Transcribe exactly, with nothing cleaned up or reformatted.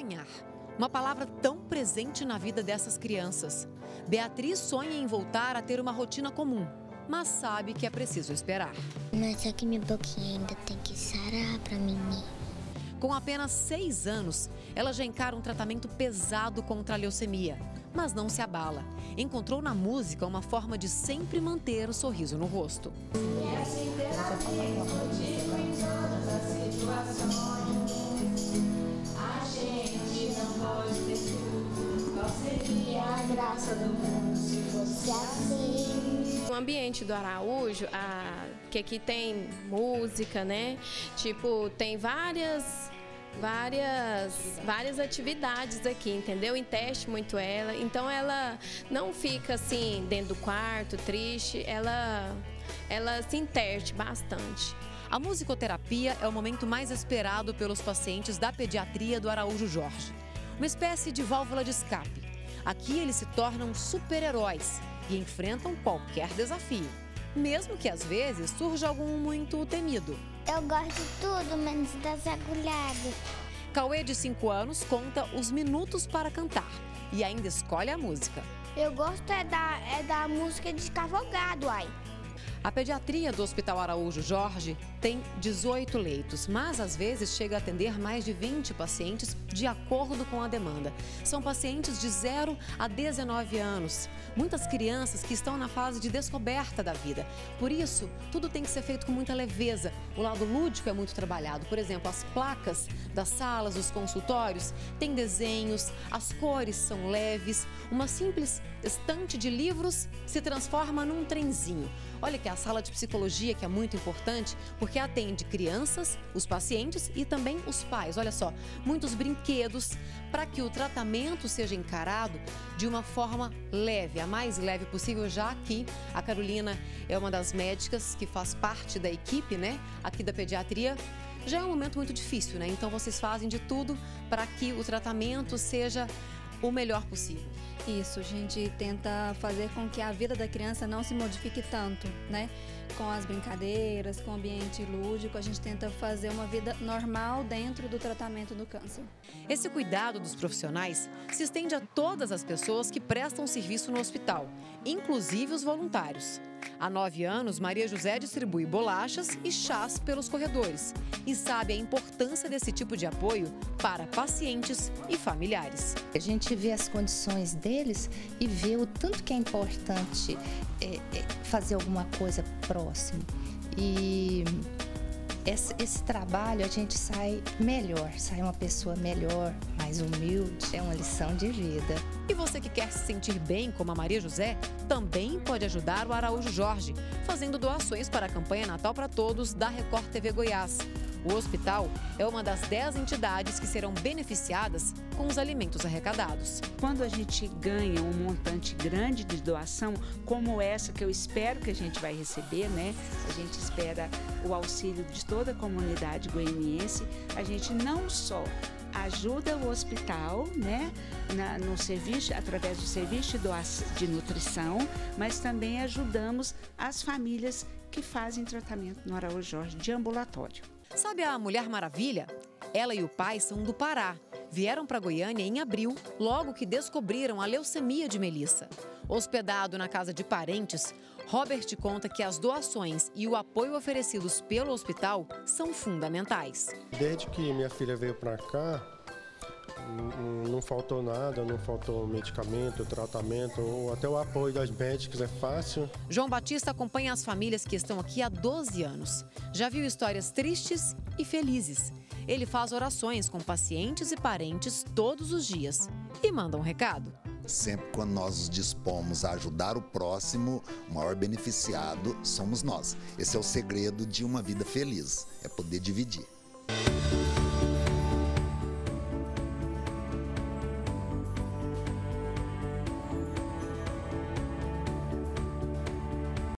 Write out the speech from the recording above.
Sonhar. Uma palavra tão presente na vida dessas crianças. Beatriz sonha em voltar a ter uma rotina comum, mas sabe que é preciso esperar. Mas só que minha boquinha ainda tem que sarar pra mim. Com apenas seis anos, ela já encara um tratamento pesado contra a leucemia, mas não se abala. Encontrou na música uma forma de sempre manter o sorriso no rosto. E assim terapia contigo em todas as situações. A gente não pode ter tudo. Qual seria a graça do mundo se fosse assim? O ambiente do Araújo, a, que aqui tem música, né? Tipo, tem várias, várias, várias atividades aqui, entendeu? Enteste muito ela. Então ela não fica assim dentro do quarto, triste. Ela, ela se interte bastante. A musicoterapia é o momento mais esperado pelos pacientes da pediatria do Araújo Jorge. Uma espécie de válvula de escape. Aqui eles se tornam super-heróis e enfrentam qualquer desafio, mesmo que às vezes surja algum muito temido. Eu gosto de tudo, menos das agulhadas. Cauê, de cinco anos, conta os minutos para cantar e ainda escolhe a música. Eu gosto é da, é da música de cavalgado, ai. A pediatria do Hospital Araújo Jorge tem dezoito leitos, mas às vezes chega a atender mais de vinte pacientes de acordo com a demanda. São pacientes de zero a dezenove anos, muitas crianças que estão na fase de descoberta da vida. Por isso, tudo tem que ser feito com muita leveza. O lado lúdico é muito trabalhado. Por exemplo, as placas das salas, dos consultórios, têm desenhos, as cores são leves. Uma simples estante de livros se transforma num trenzinho. Olha que a sala de psicologia, que é muito importante, porque atende crianças, os pacientes e também os pais. Olha só, muitos brinquedos para que o tratamento seja encarado de uma forma leve, a mais leve possível, já que a Carolina é uma das médicas que faz parte da equipe, né, aqui da pediatria. Já é um momento muito difícil, né? Então vocês fazem de tudo para que o tratamento seja o melhor possível. Isso, a gente tenta fazer com que a vida da criança não se modifique tanto, né? Com as brincadeiras, com o ambiente lúdico, a gente tenta fazer uma vida normal dentro do tratamento do câncer. Esse cuidado dos profissionais se estende a todas as pessoas que prestam serviço no hospital, inclusive os voluntários. Há nove anos, Maria José distribui bolachas e chás pelos corredores e sabe a importância desse tipo de apoio para pacientes e familiares. A gente vê as condições deles e vê o tanto que é importante é, é, fazer alguma coisa próximo. E esse, esse trabalho a gente sai melhor, sai uma pessoa melhor, mais humilde, é uma lição de vida. E você que quer se sentir bem como a Maria José, também pode ajudar o Araújo Jorge, fazendo doações para a campanha Natal para Todos da Record T V Goiás. O hospital é uma das dez entidades que serão beneficiadas com os alimentos arrecadados. Quando a gente ganha um montante grande de doação, como essa que eu espero que a gente vai receber, né? A gente espera o auxílio de toda a comunidade goianiense. A gente não só ajuda o hospital, né, na, no serviço, através do serviço de, doação, de nutrição, mas também ajudamos as famílias que fazem tratamento no Araújo Jorge de ambulatório. Sabe a Mulher Maravilha? Ela e o pai são do Pará. Vieram para Goiânia em abril, logo que descobriram a leucemia de Melissa. Hospedado na casa de parentes, Robert conta que as doações e o apoio oferecidos pelo hospital são fundamentais. Desde que minha filha veio para cá, não faltou nada, não faltou medicamento, tratamento, ou até o apoio das médicas é fácil. João Batista acompanha as famílias que estão aqui há doze anos. Já viu histórias tristes e felizes. Ele faz orações com pacientes e parentes todos os dias e manda um recado. Sempre quando nós nos dispomos a ajudar o próximo, o maior beneficiado somos nós. Esse é o segredo de uma vida feliz, é poder dividir.